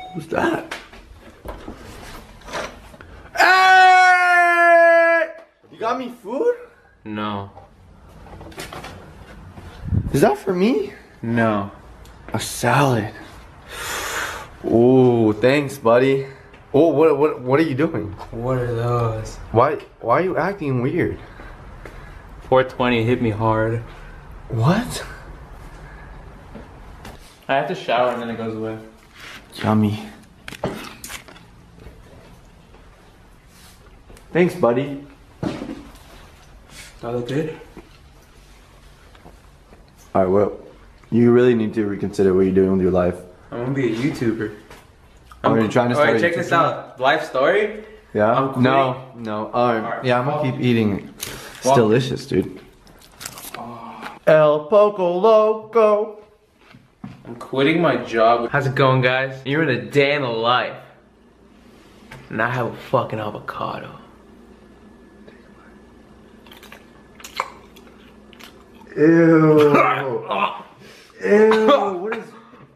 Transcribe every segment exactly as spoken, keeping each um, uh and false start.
Who's that? Hey! You got me food? No. Is that for me? No. A salad. Ooh, thanks, buddy. Oh, what what what are you doing? What are those? Why why are you acting weird? four twenty hit me hard. What? I have to shower and then it goes away. Yummy. Thanks, buddy. That look good? Alright, well, you really need to reconsider what you're doing with your life. I'm gonna be a YouTuber. Oh, you're trying to start. Alright, check a this YouTube out. Life story? Yeah? I'm No, no. Alright. Alright, Yeah, I'm gonna well- keep eating. It's well- delicious, dude. El Poco Loco. I'm quitting my job. How's it going, guys? You're in a day in the life. And I have a fucking avocado. Ew. Ew. What is...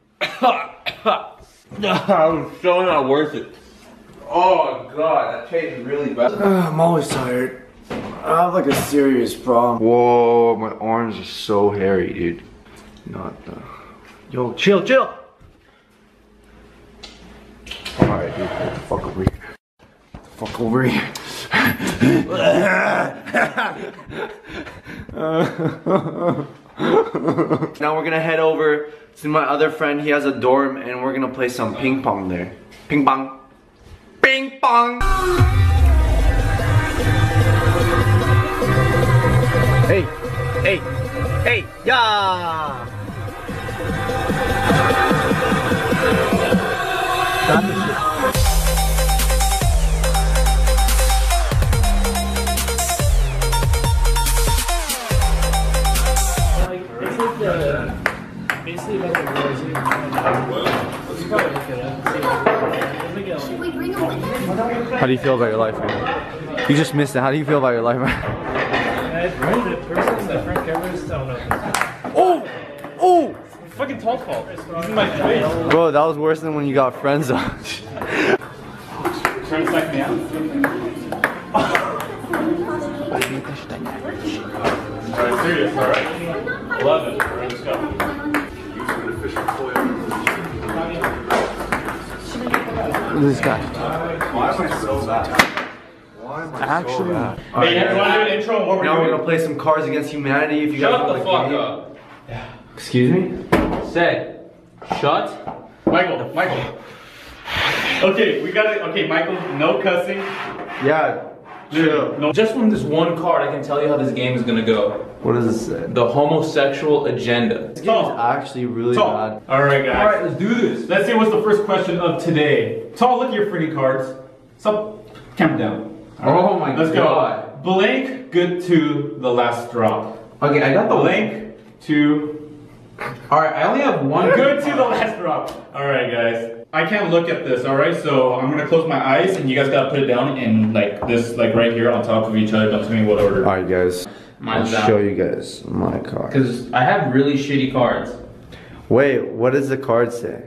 That was so not worth it. Oh god, that tastes really bad. I'm always tired. I have like a serious problem. Whoa, my arms are so hairy, dude. Not the... Yo, chill, chill. Alright, dude, get the fuck over here. Get the fuck over here. Now we're gonna head over to my other friend. He has a dorm and we're gonna play some ping pong there. Ping pong. Ping pong! Hey, hey, hey, yeah! Got this shit. Basically about the boys. You probably look it up. Should we bring them with us? How do you feel about your life, man? You just missed it. How do you feel about your life, man? The person's the front cameras don't know. Oh! Oh! Fucking Tal's fault. He's in my face. Bro, that was worse than when you got friends on. Trying to psych me out. Alright, serious, alright. eleven. Alright, let's go. Look at this guy. Why am I so bad? Why am I Actually, so bad? Hey, right, you want to do an intro on what we're now doing? we're gonna play some Cards Against Humanity. If you Shut guys the want fuck game. up. Yeah. Excuse me? Say, shut. Michael, Michael. Okay, we got it. Okay, Michael, no cussing. Yeah. Chill. No. Just from this one card, I can tell you how this game is gonna go. What does it say? The homosexual agenda. This game is actually really bad. Alright, guys. Alright, let's do this. Let's see what's the first question of today. Tal, look at your freaking cards. Stop. Count down. Oh my Let's god. go. Blank, good to the last drop. Okay, I got the Blank to Alright, I only have one good to the last drop. Alright, guys. I can't look at this, alright? So I'm gonna close my eyes and you guys gotta put it down in like this, like right here on top of each other. Don't tell me what order. Alright, guys. Mine's I'll out. show you guys my card. Because I have really shitty cards. Wait, what does the card say?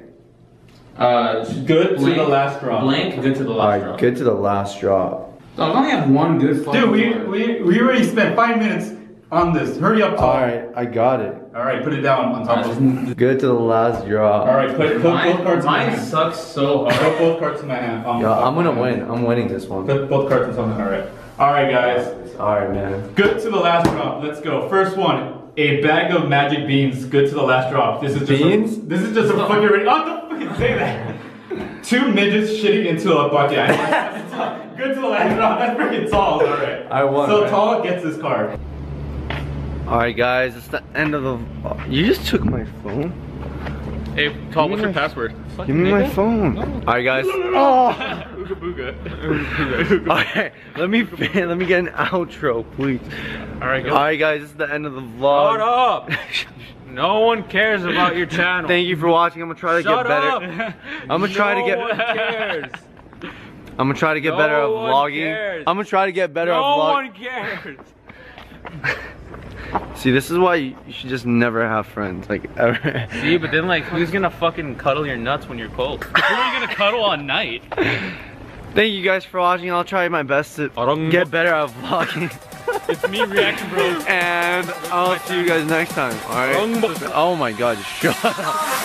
Uh, Good blank, to the last drop. Blank, good to the last Alright, drop. good to the last drop. So I only have one good fucking Dude, we, card. we, we already spent five minutes on this. Hurry up, Tal. Alright, I got it. Alright, put it down on top of it. Good to the last drop. Alright, put, put both Mine, cards in my mine hand. sucks so hard. Put both cards in my hand. on Yo, top I'm gonna of my win. hand. I'm winning this one. Put both cards in something. Alright. Alright, guys. Alright, man. Good to the last drop. Let's go. First one. A bag of magic beans. Good to the last drop. This is just Beans? A, this is just a fucking. Oh, don't fucking say that. Two midgets shitting into a bucket. I know that's tough. Good to the last drop. That's freaking tall. All right. I won. So right? Tal gets this card. Alright, guys, it's the end of the. You just took my phone. Hey, Tal, what's my- your password? Give me my phone. Alright, guys. Oh. Ooga booga. Alright, let me fin- let me get an outro, please. Alright, go. Alright, guys, this is the end of the vlog. Shut up! No one cares about your channel. Thank you for watching. I'm gonna try to Shut get better. up. I'm gonna try to get. No one cares. I'm gonna try to get No better at one vlogging. cares. I'm gonna try to get better at No vlogging. one cares. See, this is why you should just never have friends, like ever. See, but then like, who's gonna fucking cuddle your nuts when you're cold? Who are you gonna cuddle all night? Thank you guys for watching. I'll try my best to get better at vlogging. It's me, Reaction Bros. And I'll see you guys next time, alright? Oh my god, shut up.